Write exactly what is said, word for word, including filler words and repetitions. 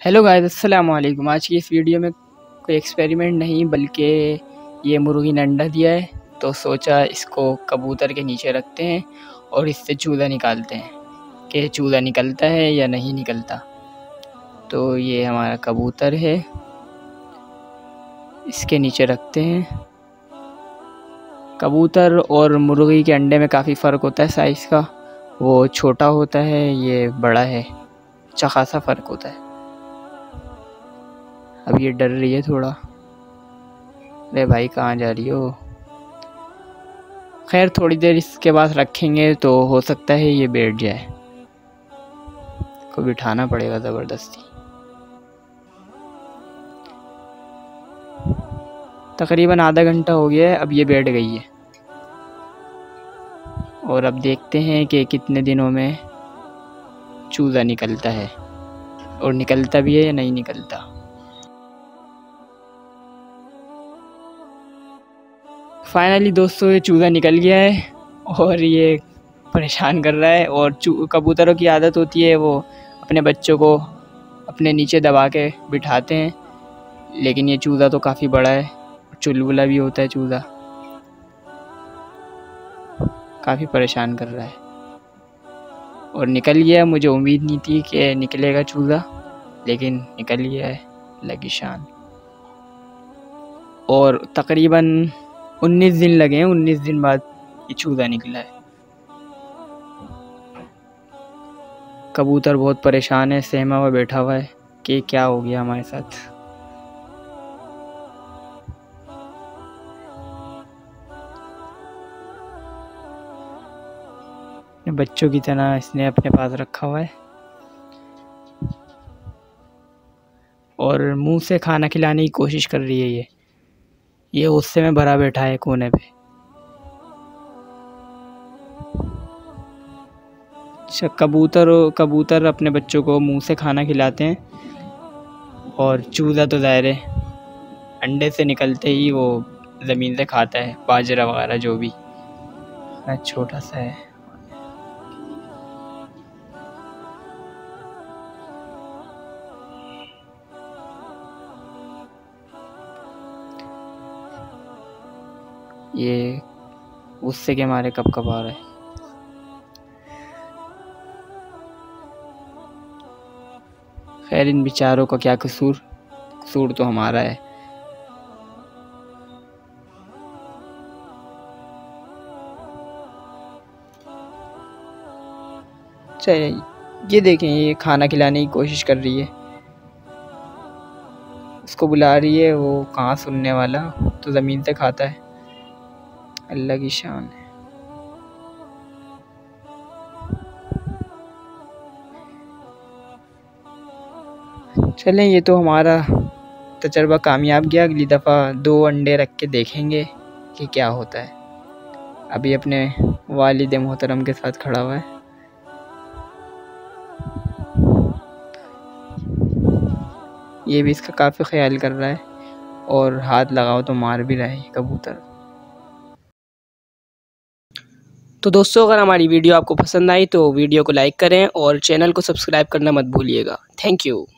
Hello guys, अस्सलाम वालेकुम। आज की इस वीडियो में कोई एक्सपेरिमेंट नहीं बल्कि ये मुर्गी ने अंडा दिया है, तो सोचा इसको कबूतर के नीचे रखते हैं और इससे चूज़ा निकालते हैं कि चूज़ा निकलता है या नहीं निकलता। तो ये हमारा कबूतर है, इसके नीचे रखते हैं। कबूतर और मुर्गी के अंडे में काफ़ी फ़र्क होता है साइज़ का, वो छोटा होता है, ये बड़ा है, अच्छा खासा फ़र्क होता है। अब ये डर रही है थोड़ा। अरे भाई कहाँ जा रही हो? खैर थोड़ी देर इसके पास रखेंगे तो हो सकता है ये बैठ जाए, को बिठाना पड़ेगा ज़बरदस्ती। तकरीबन आधा घंटा हो गया है, अब ये बैठ गई है और अब देखते हैं कि कितने दिनों में चूज़ा निकलता है और निकलता भी है या नहीं निकलता। फाइनली दोस्तों ये चूज़ा निकल गया है और ये परेशान कर रहा है। और कबूतरों की आदत होती है वो अपने बच्चों को अपने नीचे दबा के बिठाते हैं, लेकिन ये चूज़ा तो काफ़ी बड़ा है, चुलबुला भी होता है चूज़ा, काफ़ी परेशान कर रहा है और निकल गया। मुझे उम्मीद नहीं थी कि निकलेगा चूज़ा, लेकिन निकल गया है, लगी शान। और तकरीबन उन्नीस दिन लगे हैं, उन्नीस दिन बाद ये चूज़ा निकला है। कबूतर बहुत परेशान है, सहमा हुआ बैठा हुआ है कि क्या हो गया हमारे साथ। बच्चों की तरह इसने अपने पास रखा हुआ है और मुंह से खाना खिलाने की कोशिश कर रही है। ये ये गुस्से में भरा बैठा है कोने पे। अच्छा, कबूतर कबूतर अपने बच्चों को मुंह से खाना खिलाते हैं और चूज़ा तो ज़ाहिर है अंडे से निकलते ही वो ज़मीन से खाता है, बाजरा वगैरह जो भी। छोटा सा है। ये गुस्से के मारे कब कब आ रहा है। खैर इन बेचारों का क्या कसूर, कसूर तो हमारा है। चलिए ये देखें, ये खाना खिलाने की कोशिश कर रही है, उसको बुला रही है, वो कहाँ सुनने वाला, तो ज़मीन से खाता है, अल्लाह की शान है। चलें ये तो हमारा तजर्बा कामयाब गया, अगली दफ़ा दो अंडे रख के देखेंगे कि क्या होता है। अभी अपने वालिद मोहतरम के साथ खड़ा हुआ है। ये भी इसका काफ़ी ख्याल कर रहा है और हाथ लगाओ तो मार भी रहा है कबूतर। तो दोस्तों अगर हमारी वीडियो आपको पसंद आई तो वीडियो को लाइक करें और चैनल को सब्सक्राइब करना मत भूलिएगा। Thank you.